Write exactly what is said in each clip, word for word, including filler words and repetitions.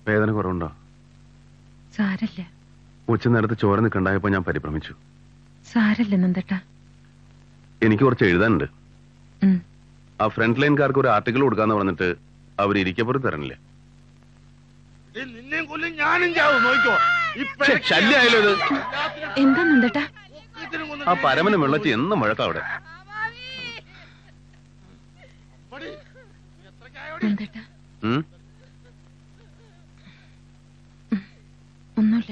വേദന കുറവുണ്ടോ? സാരല്ല. ഉച്ച നേരത്ത് ചോര നിൽക്കണ്ടായപ്പോ ഞാൻ പരിഭ്രമിച്ചു. സാരല്ല നന്ദേട്ടാ. എനിക്ക് കുറച്ച് എഴുതാനുണ്ട്. ആ ഫ്രണ്ട് ലൈൻകാർക്ക് ഒരു ആർട്ടിക്കിൾ കൊടുക്കാന്ന് പറഞ്ഞിട്ട് അവർ ഇരിക്കപ്പുറത്ത് തരണില്ല. ശല്യായാലോ ഇത്? എന്താ നന്ദേട്ടാ? ആ പരമനും വെള്ളത്തി എന്നും മുഴക്കം അവിടെ. നന്ദേട്ടാ ഒന്നുമില്ല.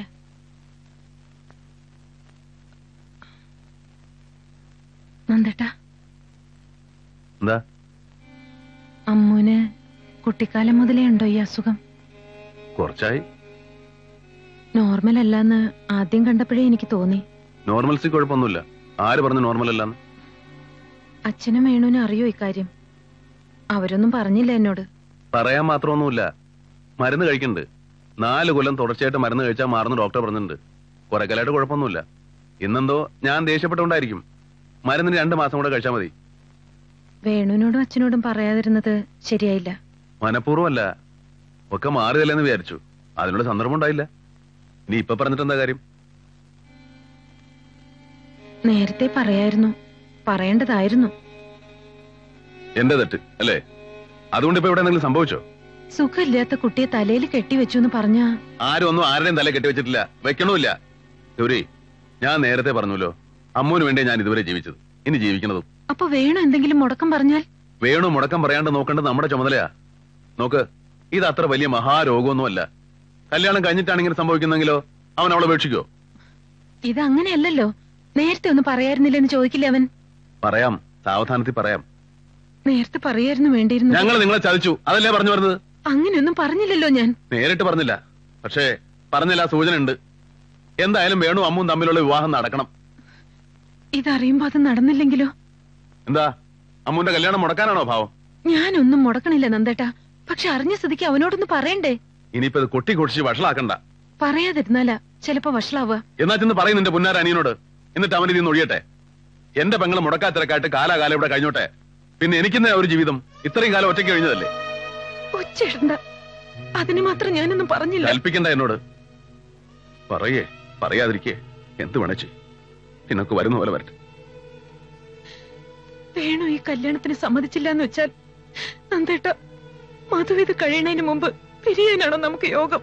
നന്ദേട്ടാ എന്താ? അമ്മൂന് കുട്ടിക്കാലം മുതലേ ഉണ്ടോ ഈ അസുഖം? കുറച്ചായി. നോർമൽ അല്ലാന്ന് ആദ്യം കണ്ടപ്പോഴേ എനിക്ക് തോന്നി. നോർമൽസി കുഴപ്പമൊന്നുമില്ല. ആര് പറഞ്ഞു നോർമൽ അല്ലാന്ന്? അച്ഛനും വേണുവിനും അറിയോ ഇക്കാര്യം? അവരൊന്നും പറഞ്ഞില്ല എന്നോട്. പറയാൻ മാത്രമൊന്നുമില്ല. മരുന്ന് കഴിക്കുന്നുണ്ട്. നാല് കൊല്ലം തുടർച്ചയായിട്ട് മരുന്ന് കഴിച്ചാൽ മാറുന്ന ഡോക്ടർ പറഞ്ഞിട്ടുണ്ട്. കുറെ കാലമായിട്ട് കുഴപ്പമൊന്നുമില്ല. ഇന്നെന്തോ ഞാൻ ദേഷ്യപ്പെട്ടുകൊണ്ടായിരിക്കും. മരുന്നിന് രണ്ടു മാസം കൂടെ കഴിച്ചാൽ മതി. വേണുവിനോടും അച്ഛനോടും പറയാതിരുന്നത് ശരിയായില്ല. മനഃപൂർവ്വമല്ല, ഒക്കെ മാറുകയല്ലെന്ന് വിചാരിച്ചു. അതിനുള്ള സന്ദർഭം ഉണ്ടായില്ല. നീ ഇപ്പൊ പറഞ്ഞിട്ട് എന്താ കാര്യം? നേരത്തെ പറയായിരുന്നു. പറയേണ്ടതായിരുന്നു. എന്റെ തെറ്റ് അല്ലേ? അതുകൊണ്ട് ഇപ്പൊ ഇവിടെ എന്തെങ്കിലും സംഭവിച്ചോ? സുഖമില്ലാത്ത കുട്ടിയെ തലയിൽ കെട്ടിവെച്ചു എന്ന് പറഞ്ഞ ആരും ഒന്നും ആരുടെയും തല കെട്ടിവെച്ചിട്ടില്ല, വെക്കണമില്ല. ഗൗരി, ഞാൻ നേരത്തെ പറഞ്ഞല്ലോ, അമ്മൂന് വേണ്ടി ഞാൻ ഇതുവരെ ജീവിച്ചത്, ഇനി ജീവിക്കുന്നതും. അപ്പൊ വേണു എന്തെങ്കിലും മുടക്കം പറഞ്ഞാൽ? വേണു മുടക്കം പറയാണ്ട് നോക്കേണ്ടത് നമ്മുടെ ചുമതലയാ. നോക്ക്, ഇത് അത്ര വലിയ മഹാരോഗമൊന്നുമല്ല. കല്യാണം കഴിഞ്ഞിട്ടാണ് ഇങ്ങനെ സംഭവിക്കുന്നെങ്കിലോ അവൻ അവളെ ഉപേക്ഷിക്കോ? ഇത് അങ്ങനെയല്ലല്ലോ. നേരത്തെ ഒന്നും പറയായിരുന്നില്ലെന്ന് ചോദിക്കില്ല അവൻ? പറയാം, സാവധാനത്തിൽ പറയാം. നേരത്തെ പറയായിരുന്നു വേണ്ടിയിരുന്നു. ഞങ്ങൾ നിങ്ങളെ ചതിച്ചു, അതല്ലേ പറഞ്ഞു വരുന്നത്? അങ്ങനെയൊന്നും പറഞ്ഞില്ലല്ലോ ഞാൻ. നേരിട്ട് പറഞ്ഞില്ല, പക്ഷേ പറഞ്ഞില്ല, സൂചന ഉണ്ട്. എന്തായാലും വേണു അമ്മും തമ്മിലുള്ള വിവാഹം നടക്കണം. ഇതറിയുമ്പോ അത് നടന്നില്ലെങ്കിലോ? എന്താ, അമ്മുന്റെ കല്യാണം മുടക്കാനാണോ ഭാവം? ഞാനൊന്നും മുടക്കണില്ല നന്ദേട്ടാ. പക്ഷെ അറിഞ്ഞ സ്ഥിതിക്ക് അവനോടൊന്ന് പറയണ്ടേ? ഇനിയിപ്പോ ഇത് കൊട്ടി കൊടിച്ച് വഷളാക്കണ്ട. പറയാതിരുന്നാലാ ചിലപ്പോ വഷളാവുക. എന്നാ ചെന്ന് പറയും നിന്റെ പുന്നാര അനിയനോട്. എന്നിട്ട് അവൻ ഇതിന്ന് ഒഴിയട്ടെ. എന്റെ പെങ്ങള് മുടക്കാത്തിരക്കായിട്ട് കാലാകാലം ഇവിടെ കഴിഞ്ഞോട്ടെ. പിന്നെ എനിക്കെന്ന ഒരു ജീവിതം ഇത്രയും കാലം ഒറ്റയ്ക്ക് കഴിഞ്ഞതല്ലേ? ഒച്ചയിടണ്ട. അതിന് മാത്രം ഞാനൊന്നും പറഞ്ഞില്ല. കൽപ്പിക്കണ്ട എന്നോട്. പറയേ, പറയാതിരിക്കേ, എന്ത് വേണേ നിനക്ക് വരുന്ന പോലെ വരട്ടെ. വേണു ഈ കല്യാണത്തിന് സമ്മതിച്ചില്ല എന്ന് വെച്ചാൽ നന്ദേട്ട, മധു ഇത് കഴിയണതിന് മുമ്പ് പിരിയാനാണോ നമുക്ക് യോഗം?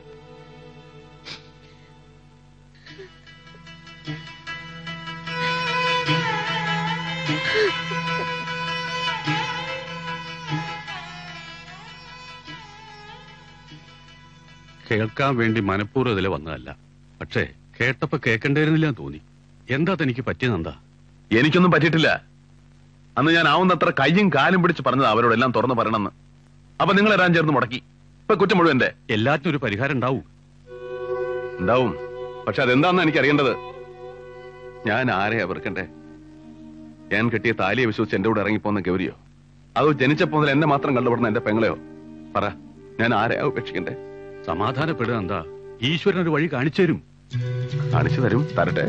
കേൾക്കാൻ വേണ്ടി മനഃപൂർവ്വം ഇതിലെ വന്നതല്ല. പക്ഷേ കേട്ടപ്പോ കേൾക്കണ്ടായിരുന്നില്ല തോന്നി. എന്താ തനിക്ക് പറ്റിയതെന്താ? എനിക്കൊന്നും പറ്റിയിട്ടില്ല. അന്ന് ഞാൻ ആവുന്നത്ര കയ്യും കാലും പിടിച്ച് പറഞ്ഞത് അവരോടെല്ലാം തുറന്നു പറയണമെന്ന്. അപ്പൊ നിങ്ങൾ എല്ലാം ചേർന്ന് മുടക്കി. ഇപ്പൊ കുറ്റം മുഴുവൻ എന്റെ. എല്ലാത്തിനും ഒരു പരിഹാരം ഉണ്ടാവും. ഉണ്ടാവും, പക്ഷെ അതെന്താന്ന് എനിക്ക് അറിയേണ്ടത്. ഞാൻ ആരെയാ വെറുക്കണ്ടേ? ഞാൻ കെട്ടിയ താലിയെ വിശ്വസിച്ച് എന്റെ കൂടെ ഇറങ്ങിപ്പോന്ന ഗൗരിയോ, അതോ ജനിച്ചപ്പോ മുതൽ എന്നെ മാത്രം കണ്ടുപെടുന്ന എന്റെ പെങ്ങളെയോ? പറ, ഞാൻ ആരെയാ ഉപേക്ഷിക്കണ്ടേ? സമാധാനപ്പെടുക. എന്താ, ഈശ്വരൻ ഒരു വഴി കാണിച്ചു തരും. കാണിച്ചു തരും, തരട്ടെ.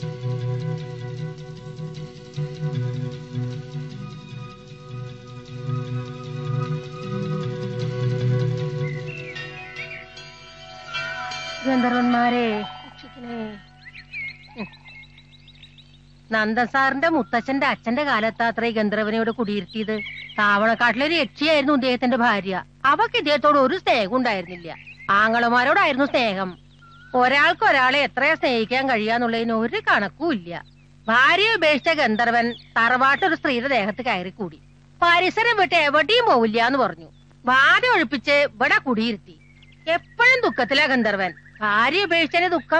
ഗന്ധർവന്മാരെ നന്ദസാറിന്റെ മുത്തച്ഛന്റെ അച്ഛന്റെ കാലത്താത്ര ഗന്ധർവനോട് കുടിയിരുത്തിയത്. താവണക്കാട്ടിലൊരു യക്ഷിയായിരുന്നു ഇദ്ദേഹത്തിന്റെ ഭാര്യ. അവക്ക് ഇദ്ദേഹത്തോട് ഒരു സ്നേഹം ഉണ്ടായിരുന്നില്ല. ആങ്ങളമാരോടായിരുന്നു സ്നേഹം. ഒരാൾക്ക് ഒരാളെ എത്രയാ സ്നേഹിക്കാൻ കഴിയാന്നുള്ളതിന് ഒരു കണക്കും ഇല്ല. ഭാര്യ ഉപേക്ഷിച്ച ഗന്ധർവൻ തറവാട്ടൊരു സ്ത്രീയുടെ ദേഹത്ത് കയറിക്കൂടി. പരിസരം വിട്ട് എവിടെയും പോവില്ല എന്ന് പറഞ്ഞു. ബാധ ഒഴിപ്പിച്ച് ഇവിടെ കുടിയിരുത്തി. എപ്പോഴും ദുഃഖത്തിലാ ഗന്ധർവൻ. ഭാര്യ ഉപേക്ഷിച്ചതിന് ദുഃഖം.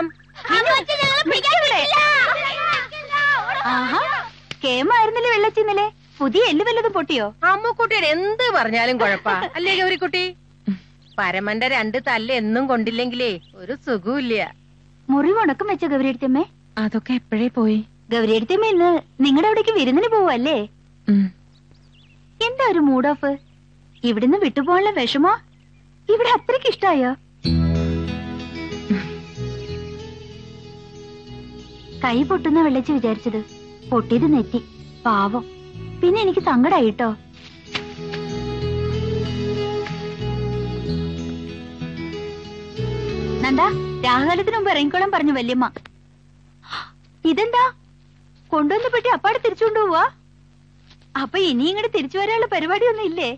കേമായിരുന്നില്ലേ വെള്ളച്ചിന്നലെ? പുതിയ എല്ല് വല്ലതും പൊട്ടിയോ? അമ്മുക്കുട്ടിയുടെ എന്ത് പറഞ്ഞാലും കുഴപ്പാ അല്ലേ ഗൗരിക്കുട്ടി? പരമന്റെ രണ്ട് തല്ല് എന്നും കൊണ്ടില്ലെങ്കിലേ ഒരു സുഖമില്ല. മുറിവ് ഉണക്കം വെച്ച ഗൗരിയടുത്തമ്മേ? അതൊക്കെ എപ്പോഴേ പോയി. ഗൗരിയടുത്തമ്മ ഇന്ന് നിങ്ങളുടെ അവിടേക്ക് വിരുന്നിന് പോവല്ലേ? എന്താ ഒരു മൂഡ് ഓഫ്? ഇവിടുന്ന് വിട്ടുപോകാനുള്ള വിഷമോ? ഇവിടെ അത്രയ്ക്ക് ഇഷ്ടായോ? കൈ പൊട്ടുന്ന വെള്ളച്ച് വിചാരിച്ചത്, പൊട്ടിയത് നെറ്റി. പാവം. പിന്നെ എനിക്ക് സങ്കടായിട്ടോ. നന്ദാ, രാഹുകാലത്തിന് മുമ്പ് ഇറങ്ങിക്കോളാൻ പറഞ്ഞു വല്യമ്മ. ഇതെന്താ കൊണ്ടുവന്ന പെട്ടി അപ്പാടെ തിരിച്ചുകൊണ്ടു പോവാ? അപ്പൊ ഇനി ഇങ്ങോട്ട് തിരിച്ചു വരാനുള്ള പരിപാടിയൊന്നും ഇല്ലേ?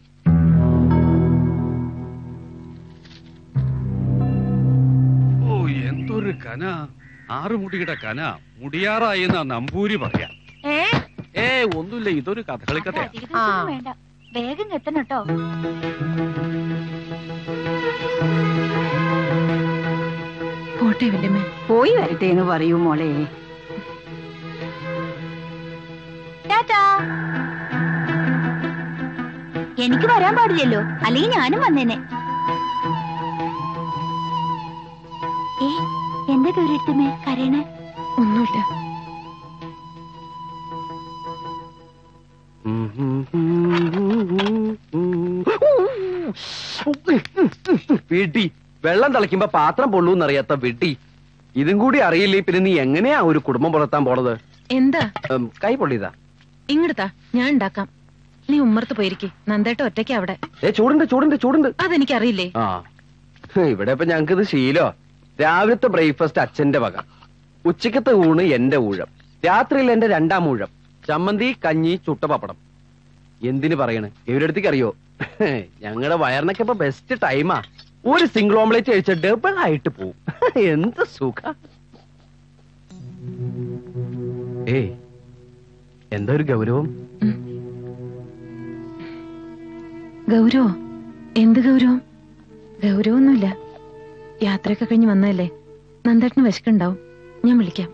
ഓ എന്തൊരു കന, ആറ് മുടിയുടെ കന, മുടിയാറായി എന്നാ നമ്പൂരി പറയാ. ഏ ഏ ഒന്നുമില്ല, ഇതൊരു കഥകളി കഥയാ. അധിക ദിവസമൊന്നും വേണ്ട, വേഗം എത്തണം കേട്ടോ. പോട്ടെ വല്യമ്മേ. പോയി വരട്ടെ എന്ന് പറയൂ മോളെ. ടാറ്റാ. എനിക്ക് വരാൻ പാടില്ലല്ലോ, അല്ലെങ്കിൽ ഞാനും വന്നേനെ. ഏ എന്താ ഗൗരിയടുത്തമ്മേ കരയണേ? ഒന്നുമില്ല. വീട്ടി വെള്ളം തിളയ്ക്കുമ്പോ പാത്രം പൊള്ളൂന്നറിയാത്ത വീട്ടി, ഇതും കൂടി അറിയില്ലേ പിന്നെ നീ എങ്ങനെയാ ഒരു കുടുംബം പുലർത്താൻ പോണത്? എന്താ? ഉം, കൈ പൊള്ളിയതാ. ഇങ്ങടുത്താ, ഞാൻ ഉണ്ടാക്കാം. നീ ഉമ്മർത്ത് പോയിരിക്കെ. നന്ദേട്ട ഒറ്റയ്ക്ക് അവിടെ. ഏ ചൂടുണ്ട് ചൂടുണ്ട് ചൂടുണ്ട്. അതെനിക്കറിയില്ലേ. ആ ഇവിടെ ഇപ്പൊ ഞങ്ങക്ക് ഇത് ശീലോ. രാവിലത്തെ ബ്രേക്ക്ഫാസ്റ്റ് അച്ഛന്റെ വക, ഉച്ചക്കത്തെ ഊണ് എന്റെ ഊഴം, രാത്രിയിൽ എന്റെ രണ്ടാം ഊഴം, ചമ്മന്തി കഞ്ഞി ചുട്ട പപ്പടം. എന്തിനു പറയണേ, ഇവരടുത്തേക്ക് അറിയോ, ഞങ്ങളുടെ വയറിനൊക്കെ ഇപ്പൊ ബെസ്റ്റ് ടൈമാ. ഒരു സിംഗിൾ ഓംലേറ്റ് കഴിച്ച ഡബിൾ ആയിട്ട് പോവും. എന്ത് സുഖ. ഏയ് എന്താ ഒരു ഗൗരവം? ഗൗരവോ? എന്ത് ഗൗരവം? ഗൗരവൊന്നുമില്ല. യാത്രയൊക്കെ കഴിഞ്ഞ് വന്നതല്ലേ, നന്ദേട്ടന് വിശക്കുണ്ടാവും. ഞാൻ വിളിക്കാം.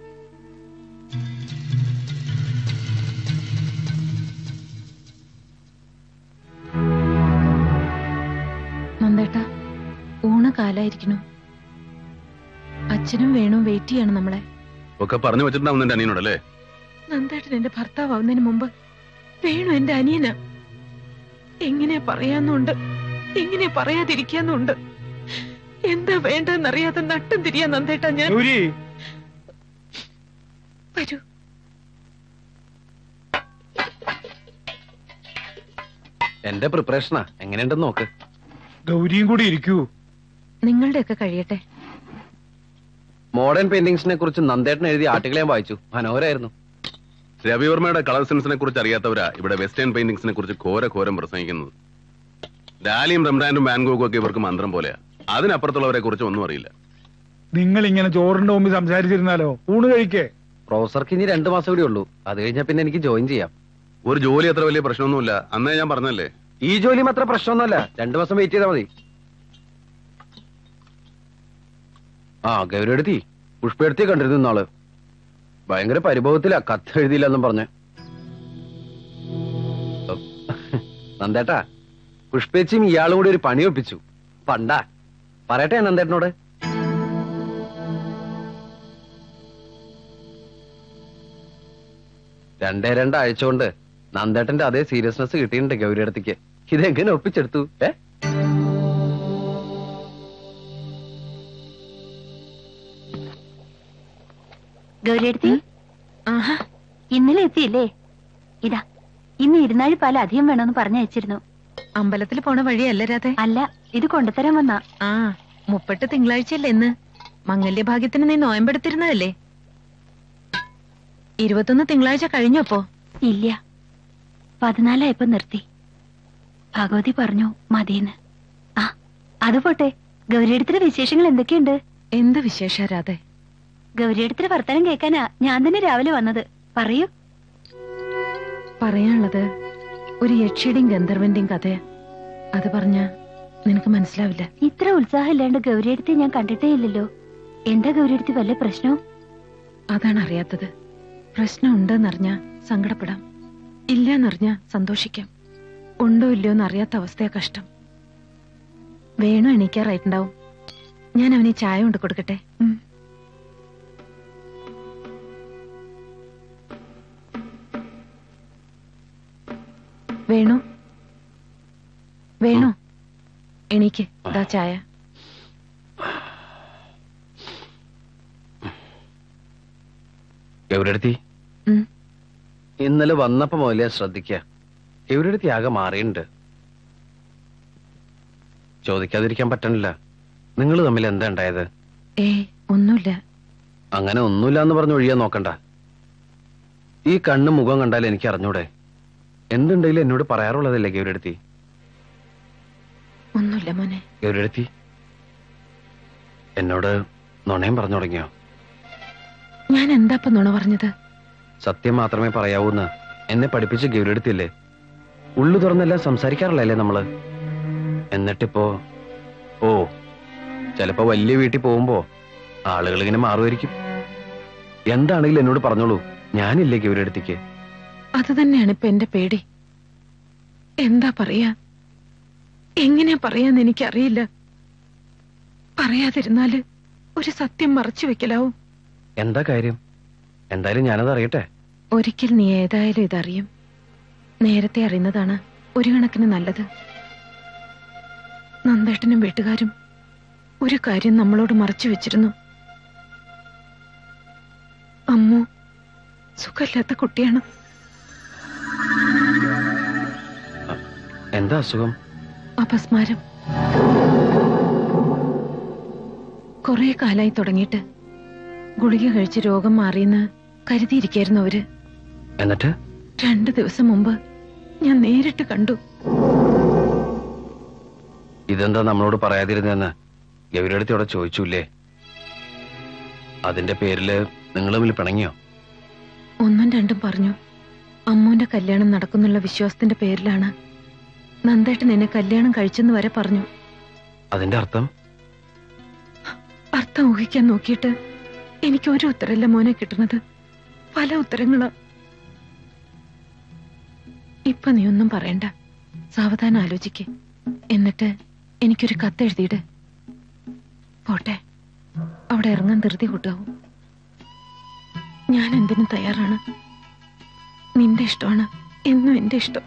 നന്ദേട്ട, ഊണ് കാലായിരിക്കണു. അച്ഛനും വേണു വെയിറ്റ് ചെയ്യണം നമ്മളെ. ഒക്കെ പറഞ്ഞു വെച്ചിട്ടുണ്ടാവും നിന്റെ അനിയനോടല്ലേ? നന്ദേട്ടൻ എന്റെ ഭർത്താവുന്നതിന് മുമ്പ് വേണു എന്റെ അനിയനാ. എങ്ങനെ പറയാന്നുണ്ട്, എങ്ങനെ പറയാതിരിക്കാന്നുണ്ട്. എന്താ വേണ്ടെന്നറിയാതെ നട്ടം തിരിയാ നന്ദേട്ടാ ഞാൻ. വരൂ. എന്റെ പ്രിപ്പറേഷനാ, എങ്ങനെയുണ്ടെന്ന് നോക്ക്. ഗൗരിയും കൂടി ഇരിക്കൂ. നിങ്ങളുടെയൊക്കെ കഴിയട്ടെ. മോഡേൺ പെയിന്റിങ്സിനെ കുറിച്ച് നന്ദേട്ടൻ എഴുതിയ ആർട്ടിക്കിൾ ഞാൻ വായിച്ചു, മനോഹരായിരുന്നു. രവിവർമ്മയുടെ കളർ സെൻസിനെ കുറിച്ച് അറിയാത്തവരാ ഇവിടെ വെസ്റ്റേൺ പെയിന്റിങ്സിനെ കുറിച്ച് ഘോര ഘോരം പ്രസംഗിക്കുന്നത്. ഡാലിയും റംഡാനും വാൻഗോഗും ഒക്കെ ഇവർക്ക് മന്ത്രം പോലെയാ. അതിനപ്പുറത്തുള്ളവരെ കുറിച്ച് ഒന്നും അറിയില്ല. നിങ്ങൾ ഇങ്ങനെ ചോറിന്റെ മുമ്പിൽ സംസാരിച്ചിരുന്നാലോ? ഊണ് കഴിക്കേ. പ്രൊഫസർക്ക് ഇനി രണ്ടു മാസം കൂടി ഉള്ളൂ, അത് കഴിഞ്ഞാൽ പിന്നെ എനിക്ക് ജോയിൻ ചെയ്യാം. ഒരു ജോലി അത്ര വലിയ പ്രശ്നമൊന്നുമില്ല, അന്നേ ഞാൻ പറഞ്ഞല്ലേ. ഈ ജോലിയും അത്ര പ്രശ്നമൊന്നുമല്ല, രണ്ടു മാസം വെയിറ്റ് ചെയ്താൽ മതി. ആ ഗൗരിയെടുത്തി പുഷ്പയെടുത്തി കണ്ടിരുന്നു നാള്, ഭയങ്കര പരിഭവത്തിലാ, കത്ത് എഴുതിയില്ലെന്നും പറഞ്ഞ്. നന്ദേട്ടാ, പുഷ്പേച്ചിയും ഇയാളും കൂടി ഒരു പണി ഒപ്പിച്ചു. പണ്ടാ പറയട്ടെ നന്ദേട്ടനോട്. രണ്ടേ രണ്ടാഴ്ച കൊണ്ട് നന്ദേട്ടന്റെ അതേ സീരിയസ്നെസ് കിട്ടിയിട്ടുണ്ട് ഗൗരിയടുത്തേക്ക്. ഇതെങ്ങനെ ഒപ്പിച്ചെടുത്തു? ഏ ഗൗരിയടുത്തി, ആഹാ, ഇന്നലെ എത്തിയില്ലേ? ഇതാ, ഇന്ന് ഇരുന്നാഴി പാല അധികം വേണമെന്ന് പറഞ്ഞയച്ചിരുന്നു. അമ്പലത്തിൽ പോണ വഴിയല്ല രാധേ. അല്ല, ഇത് കൊണ്ടുതരാൻ വന്നാ. ആ, മുപ്പെട്ട് തിങ്കളാഴ്ചയല്ലേ ഇന്ന്? മംഗല്യഭാഗ്യത്തിന് നീ നോയമ്പെടുത്തിരുന്നതല്ലേ? ഇരുപത്തൊന്ന് തിങ്കളാഴ്ച കഴിഞ്ഞപ്പോ? ഇല്ല, പതിനാലായപ്പോ നിർത്തി. ഭഗവതി പറഞ്ഞു മതിയെന്ന്. ആ അത് പോട്ടെ, ഗൗരിയടുത്തിന്റെ വിശേഷങ്ങൾ എന്തൊക്കെയുണ്ട്? എന്ത് വിശേഷ രാധേ? ഗൗരിയടുത്തിന്റെ വർത്തമാനം കേൾക്കാനാ ഞാൻ തന്നെ രാവിലെ വന്നത്. പറയൂ. പറയാനുള്ളത് ഒരു യക്ഷിയുടെയും ഗന്ധർവന്റെയും കഥയാ. അത് പറഞ്ഞ നിനക്ക് മനസ്സിലാവില്ല. ഇത്ര ഉത്സാഹം ഇല്ലാണ്ട് ഗൗരിയടുത്തി ഞാൻ കണ്ടിട്ടേ ഇല്ലല്ലോ. എന്താ ഗൗരിയടുത്തി വല്ല പ്രശ്നവും? അതാണ് അറിയാത്തത്. പ്രശ്നം ഉണ്ടെന്നറിഞ്ഞാ സങ്കടപ്പെടാം, ഇല്ലെന്നറിഞ്ഞാ സന്തോഷിക്കാം. ഉണ്ടോ ഇല്ലയോ എന്ന് അറിയാത്ത അവസ്ഥയാ കഷ്ടം. വേണു എണീക്കാറായിട്ടുണ്ടാവും. ഞാൻ അവന് ചായ കൊണ്ട് കൊടുക്കട്ടെ? വേണു, വേണു എണീക്ക്, ദാ ചായ. ഗൗരിയടുത്തി, ഇന്നലെ വന്നപ്പോ മുതലേ ശ്രദ്ധിക്ക, ഗൗരിയടുത്തി ആകെ മാറിയുണ്ട്. ചോദിക്കാതിരിക്കാൻ പറ്റണില്ല. നിങ്ങൾ തമ്മിൽ എന്താ ഉണ്ടായത്? ഏ ഒന്നുമില്ല. അങ്ങനെ ഒന്നുമില്ല എന്ന് പറഞ്ഞ് ഒഴിയാൻ നോക്കണ്ട. ഈ കണ്ണ് മുഖം കണ്ടാൽ എനിക്ക് അറിഞ്ഞൂടെ? എന്തുണ്ടെങ്കിലും എന്നോട് പറയാറുള്ളതല്ലേ ഗൗരിയെടുത്തി? ഒന്നുമില്ല മോനെ. ഗൗരിയെടുത്തി എന്നോട് നുണയും പറഞ്ഞു തുടങ്ങിയോ? ഞാൻ എന്താ ഇപ്പൊ നുണ പറഞ്ഞത്? സത്യം മാത്രമേ പറയാവൂന്ന് എന്നെ പഠിപ്പിച്ച് ഗൗരിയെടുത്തില്ലേ? ഉള്ളു തുറന്നെല്ലാം സംസാരിക്കാറില്ലല്ലേ നമ്മള്? എന്നിട്ടിപ്പോ ഓ ചിലപ്പോ വലിയ വീട്ടിൽ പോകുമ്പോ ആളുകൾ ഇങ്ങനെ മാറുമായിരിക്കും. എന്താണെങ്കിലും എന്നോട് പറഞ്ഞോളൂ, ഞാനില്ലേ ഗൗരിയെടുത്തിക്ക്? അത് തന്നെയാണ് ഇപ്പൊ എന്റെ പേടി. എന്താ പറയാ, എങ്ങനെയാ പറയാന്ന് എനിക്കറിയില്ല. പറയാതിരുന്നാല് ഒരു സത്യം മറച്ചു വെക്കലാവും. എന്താ കാര്യം? എന്തായാലും ഞാനത് അറിയട്ടെ. ഒരിക്കൽ നീ ഏതായാലും ഇതറിയും. നേരത്തെ അറിയുന്നതാണ് ഒരു കണക്കിന് നല്ലത്. നന്ദേട്ടനും വീട്ടുകാരും ഒരു കാര്യം നമ്മളോട് മറച്ചു വെച്ചിരുന്നു. അമ്മു സുഖമില്ലാത്ത കുട്ടിയാണ്. എന്താ അസുഖം? അപസ്മാരം. കുറെ കാലായി തുടങ്ങിയിട്ട്. ഗുളിക കഴിച്ച് രോഗം മാറിയെന്ന് കരുതിയിരിക്കായിരുന്നു അവര്. എന്നിട്ട് രണ്ടു ദിവസം മുമ്പ് ഞാൻ നേരിട്ട് കണ്ടു. ഇതെന്താ നമ്മളോട് പറയാതിരുന്നെന്ന് ഗൗരിയെടുത്തിയോടെ ചോദിച്ചൂല്ലേ? അതിന്റെ പേരില് നിങ്ങൾ തമ്മിൽ പിണങ്ങിയോ? ഒന്നും രണ്ടും പറഞ്ഞു. അമ്മൂന്റെ കല്യാണം നടക്കുന്നുള്ള വിശ്വാസത്തിന്റെ പേരിലാണ് നന്ദേട്ടൻ എന്നെ കല്യാണം കഴിച്ചെന്ന് വരെ പറഞ്ഞു. അതിന്റെ അർത്ഥം? അർത്ഥം ഊഹിക്കാൻ നോക്കിയിട്ട് എനിക്ക് ഒരു ഉത്തരല്ല മോനെ കിട്ടുന്നത്, പല ഉത്തരങ്ങളാ. ഇപ്പൊ നീ ഒന്നും പറയണ്ട, സാവധാനം ആലോചിക്ക്. എന്നിട്ട് എനിക്കൊരു കത്തെഴുതിയിട്. പോട്ടെ, അവിടെ ഇറങ്ങാൻ ധൃതി കൂട്ടാവും. ഞാൻ എന്തിനും തയ്യാറാണ്. നിന്റെ ഇഷ്ടമാണ് എന്നും എന്റെ ഇഷ്ടം.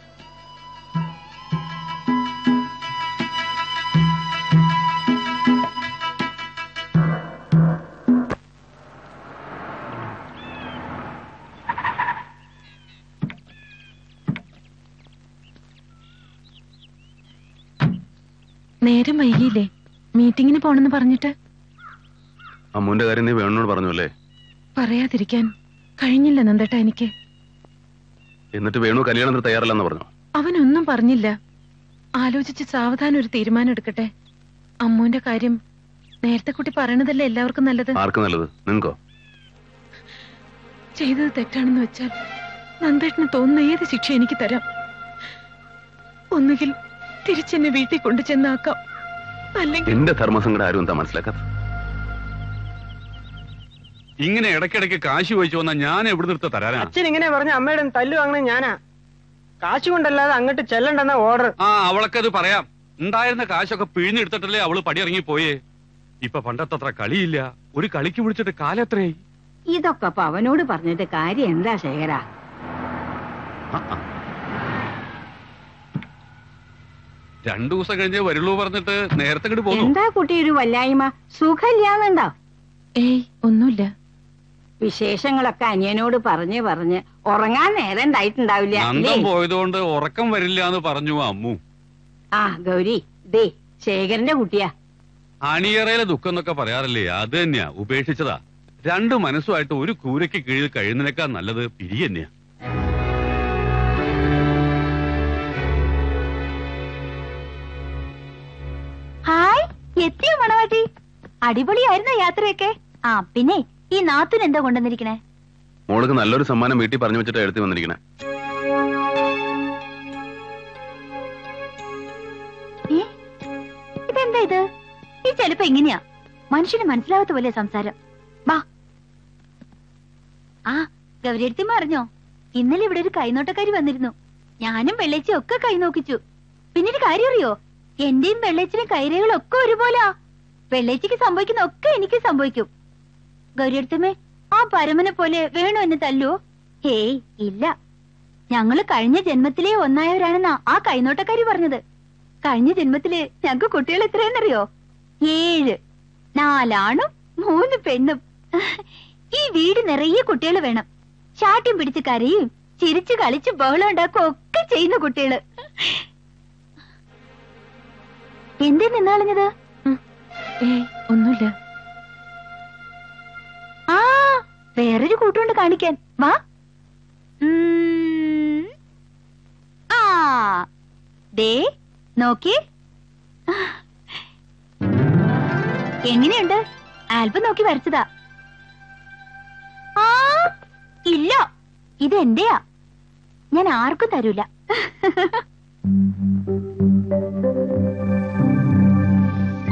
നേരം വൈകിയില്ലേ മീറ്റിങ്ങിന് പോണെന്ന് പറഞ്ഞിട്ട്? അമ്മുവിന്റെ കാര്യം നീ വേണോട് പറഞ്ഞു അല്ലേ? പറയാതിരിക്കാൻ കഴിഞ്ഞില്ല നന്ദേട്ടാ എനിക്ക്. എന്നിട്ട് വേണു കല്യാണത്തിന് തയ്യാറല്ലെന്ന് പറഞ്ഞു? അവനൊന്നും പറഞ്ഞില്ല. ആലോചിച്ച് സാവധാനം ഒരു തീരുമാനം എടുക്കട്ടെ. അമ്മുവിന്റെ കാര്യം നേരത്തെ കുട്ടി പറയണതല്ലേ എല്ലാവർക്കും നല്ലത്. ആർക്ക് നല്ലത്? നിങ്ങൾക്കോ? ചെയ്തത് തെറ്റാണെന്ന് വെച്ചാൽ നന്ദേട്ടന് തോന്നുന്ന ഏത് ശിക്ഷ എനിക്ക് തരാം. ഒന്നുകിൽ തിരിച്ചെന്നെ വീട്ടിൽ കൊണ്ടു ചെന്നാക്കാം, അല്ലെങ്കിൽ എന്റെ ധർമ്മസങ്കടം ആരും എന്താ മനസ്സിലാക്കാത്ത? ഇങ്ങനെ ഇടയ്ക്കിടയ്ക്ക് കാശ് ചോദിച്ചു വന്നാൽ ഞാൻ എവിടെ നിർത്ത തരാനാ? അച്ഛൻ ഇങ്ങനെ പറഞ്ഞ അമ്മയുടെ തല്ലു വാങ്ങണത് ഞാനാ. കാശ് കൊണ്ടല്ലാതെ അങ്ങോട്ട് ചെല്ലണ്ടെന്ന ഓർഡർ. ആ അവളൊക്കെ അത് പറയാം. ഉണ്ടായിരുന്ന കാശൊക്കെ പിഴിഞ്ഞെടുത്തിട്ടല്ലേ അവള് പടിയിറങ്ങി പോയേ. ഇപ്പൊ പണ്ടത്തത്ര കളിയില്ല. ഒരു കളിക്ക് വിളിച്ചിട്ട് കാലെത്രയായി? ഇതൊക്കെ അപ്പൊ അവനോട് പറഞ്ഞിട്ട് കാര്യം എന്താ ശേഖര? രണ്ടു ദിവസം കഴിഞ്ഞേ വരുള്ളൂ പറഞ്ഞിട്ട് നേരത്തെ ഇങ്ങോട്ട് പോന്നു. എന്താ കുട്ടി ഒരു വല്ലായ്മ? സുഖമില്ലാന്നുണ്ടോ? ഏയ് ഒന്നുമില്ല. വിശേഷങ്ങളൊക്കെ അനിയനോട് പറഞ്ഞ് പറഞ്ഞ് ഉറങ്ങാൻ നേരം ഉണ്ടായിട്ടുണ്ടാവില്ല. നന്ദം പോയതുകൊണ്ട് ഉറക്കം വരില്ല എന്ന് പറഞ്ഞു അമ്മു. ആ ഗൗരി, ദേ ശേഖരന്റെ കുട്ടിയാ. അണിയറയിലെ ദുഃഖം എന്നൊക്കെ പറയാറില്ലേ, അത് തന്നെയാ. ഉപേക്ഷിച്ചതാ. രണ്ടു മനസ്സുമായിട്ട് ഒരു കൂരയ്ക്ക് കീഴിൽ കഴിയുന്നതിനേക്കാൾ നല്ലത് പിരി തന്നെയാ. ഹായ്, എത്തിയോ മണവാട്ടി? അടിപൊളിയായിരുന്നോ യാത്രയൊക്കെ? ആ പിന്നെ ഈ നാത്തുൻ എന്താ കൊണ്ടുവന്നിരിക്കണേ? മോൾക്ക് നല്ലൊരു സമ്മാനം വീട്ടിൽ പറഞ്ഞു വെച്ചിട്ട് എടുത്തു വന്നിരിക്കണേ. ഇതെന്താ ഇത്? ഈ ചെലപ്പോ എങ്ങനെയാ മനുഷ്യന് മനസ്സിലാവാത്ത പോലെ സംസാരം. വാ. ആ ഗൗരിയടുത്തി അറിഞ്ഞോ, ഇന്നലെ ഇവിടെ ഒരു കൈനോട്ടക്കാരി വന്നിരുന്നു. ഞാനും വെള്ളേച്ചിയും ഒക്കെ കൈ നോക്കിച്ചു. പിന്നീട് കാര്യം അറിയോ, എന്റെയും വെള്ളേച്ചിനും കൈരേകളും ഒക്കെ ഒരുപോലാ. വെള്ളേച്ചിക്ക് സംഭവിക്കുന്ന ഒക്കെ എനിക്ക് സംഭവിക്കും. ഗൗരിയടുത്തമ്മേ, ആ പരമനെ പോലെ വേണു എന്നെ തല്ലുവോ? ഹേയ് ഇല്ല, ഞങ്ങള് കഴിഞ്ഞ ജന്മത്തിലേ ഒന്നായവരാണെന്നാ ആ കൈനോട്ടക്കാരി പറഞ്ഞത്. കഴിഞ്ഞ ജന്മത്തില് ഞങ്ങക്ക് കുട്ടികൾ എത്രയെന്നറിയോ? ഏഴ്. നാലാണും മൂന്ന് പെണ്ണും. ഈ വീട് നിറയെ കുട്ടികൾ വേണം. ശാഠ്യം പിടിച്ച് കരയും ചിരിച്ചു കളിച്ച് ബഹളം ഉണ്ടാക്കും ഒക്കെ ചെയ്യുന്ന കുട്ടികള്. എന്തേ നിന്നാളിഞ്ഞത്? ഏ ഒന്നുമില്ല. ആ വേറൊരു കൂട്ടുകൊണ്ട് കാണിക്കാൻ വാ. ഉം. ആ ദേ നോക്കി. എങ്ങനെയുണ്ട്? ആൽബം നോക്കി വരച്ചതാ. ആ ഇല്ല, ഇത് എന്റെയാ. ഞാൻ ആർക്കും തരൂല.